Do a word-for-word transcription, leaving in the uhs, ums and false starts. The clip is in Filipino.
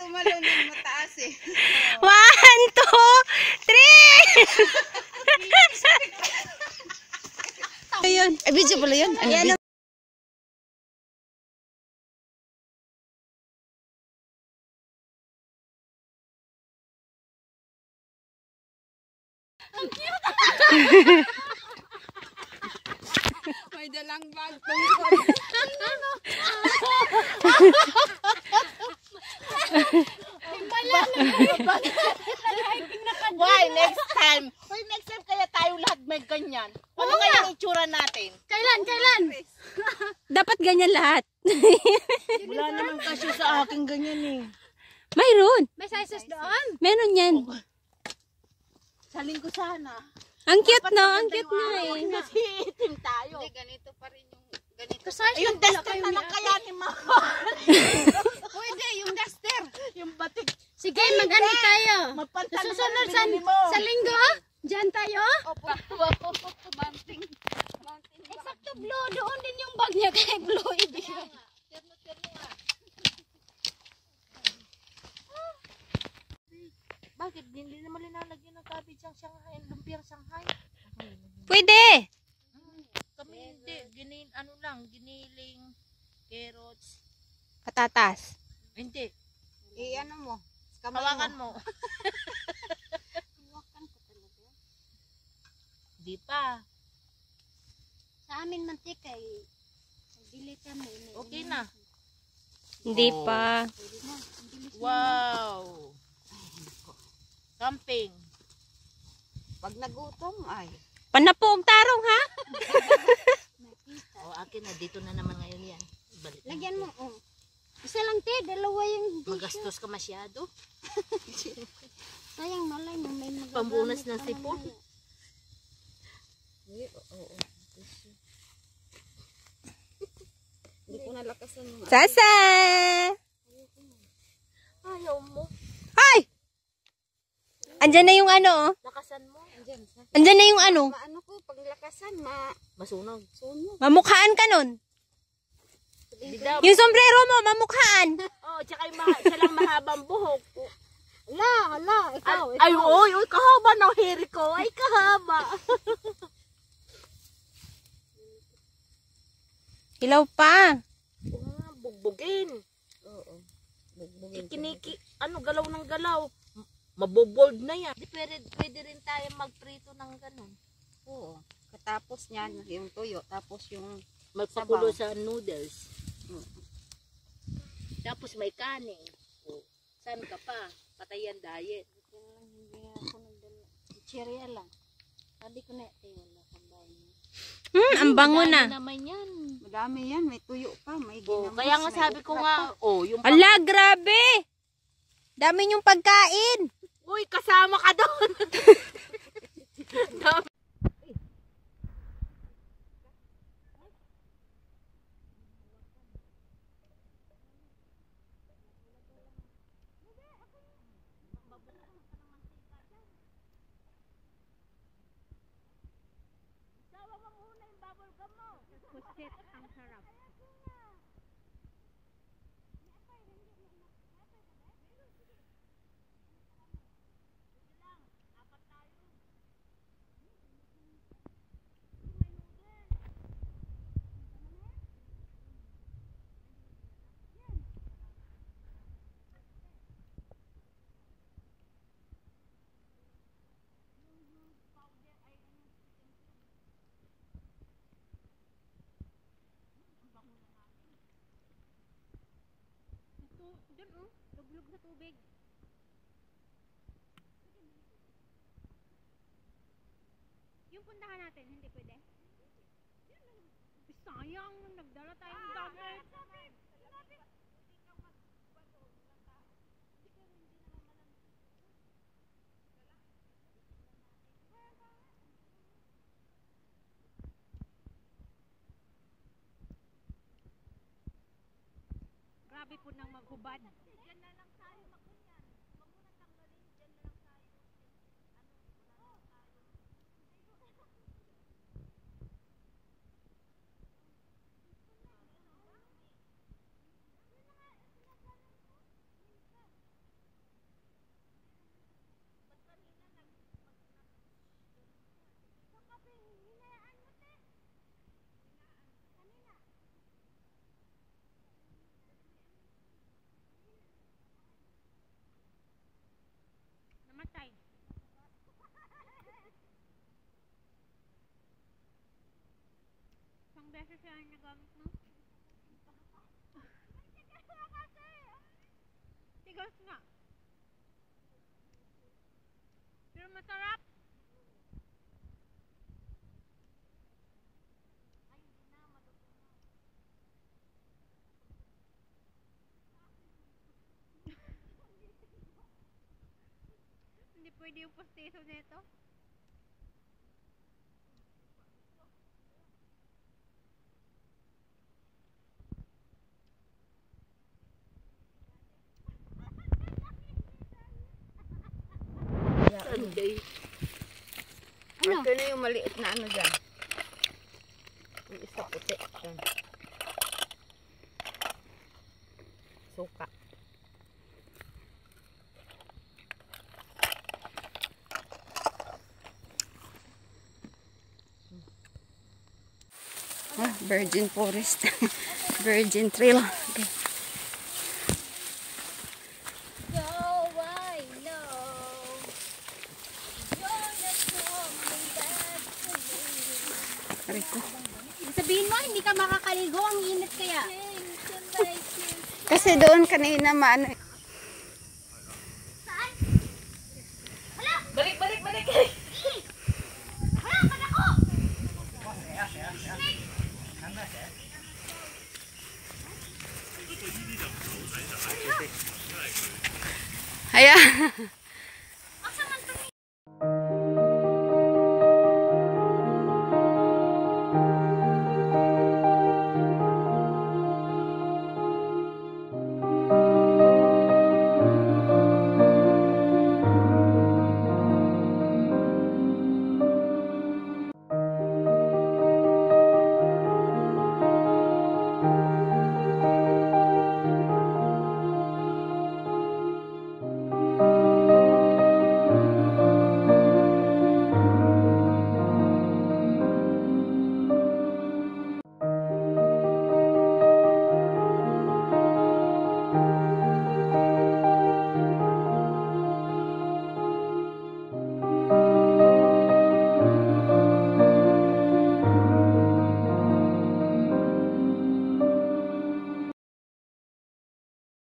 tumalon ng mataas eh. One, two, three! Ayun. Ay, video pala yun. Ayan. Ang cute! May dalang bag. Why? Next time. Why next time kaya tayo lahat may ganyan? Ano kaya ang itsura natin? Kailan? Kailan? Dapat ganyan lahat. Wala naman kasi sa akin ganyan eh. Mayroon. May sizes doon? Meron yan. Saling ko sana. Ang cute no? Ang cute nga eh. Kasi itim tayo. Hindi, ganito pa rin yung ganito. Yung duster na lang kaya ni Mama. Pwede, yung duster. Yung batik. Sige, mag-ano tayo? Magpantalo Susunod na sa, binili mo. sa linggo? Diyan tayo? Opo. Mountain. Mountain. Eksakto blue. Doon din yung bag niya kay blue. Hindi. Bakit? Hindi naman linalagyan ng cabbage ang Shanghai, lumpiang Shanghai. Pwede. Kami hindi. Ginin, ano lang, giniling, carrots. Patatas. Hindi. Eh, ano mo? Hawakan mo. Hawakan ko talaga. Di pa. Sa amin mantika eh. Bili kami. Okay na. Hindi Oh. pa. Pwede na. Ang bilis na. Wow. Camping. Pag nagutom ay. Panapoog tarong ha? Nakita. O akin na, dito na naman ngayon yan. Balik na. Lagyan mo. Oh. Isa lang te. Dalawa yung tissue. Magastos ka masyado. Sayang malay mo. May magagamit Pambunas ng ka sipon. mamaya. Oo. Hindi ko nalakasan yung Sasa! Ayaw mo. Ay! Andyan na yung ano oh. Lakasan mo. Andyan. Andyan na yung ano. Maano ko. Pag lakasan, ma... Masunog. Sunog. Mamukhaan ka nun. Hindi daw. Yung sombrero mo, mamukhaan. Oh, tsaka yung maha, siya lang mahabang buhok. Hala, hala. Ikaw, Ay, ikaw. ay, oy, oy, kahaba ng hair ko. Ay, kahaba. Hilaw pa. Ah, bugbugin. Oo. Bugbugin. Kiniki, ano, galaw ng galaw. Mabobold na yan. Di, pwede, pwede rin tayo magprito ng ganun. Oo. Katapos niyan, yung tuyo. Tapos yung... Magpakulo Sabaw. sa noodles. Mm. Tapos may kanin. Oh, saan ka pa? Patayan diet. Hindi ako nagdala. Cereal lang. Sabi ko na, eh, wala kang bayan. Hmm, ang bango Madami na. naman yan. Madami yan. May tuyo pa. May Oh, ginamos. kaya nga may sabi ko okra nga, pa. oh, yung... Ala, grabe. Dami yung pagkain. Uy, kasama ka doon. Pusit, ang sarap. Doon oh, luglog sa tubig. Yung puntahan natin, hindi pwede? Sayang, nagdala tayong gamit. Grabe po nang maghubad. Diyan na lang tayo makunyan. Huwag mo nang tanggalin. Diyan na lang tayo. Matay. Isang beses siya yung nagamit mo. Tigas nga. Pero masarap. Hindi pwede yung postiso nito. Sunday. Ano? Ito na yung maliit na ano dyan. Yung isa puti. Yan. Suka. Ah, virgin forest. Virgin trail. Okay. So I know you're not coming back to me. Aray ko. Sabihin mo, hindi ka makakaligo. Ang init kaya. Kasi doon kanina maano. Balik, balik, balik! Ayan.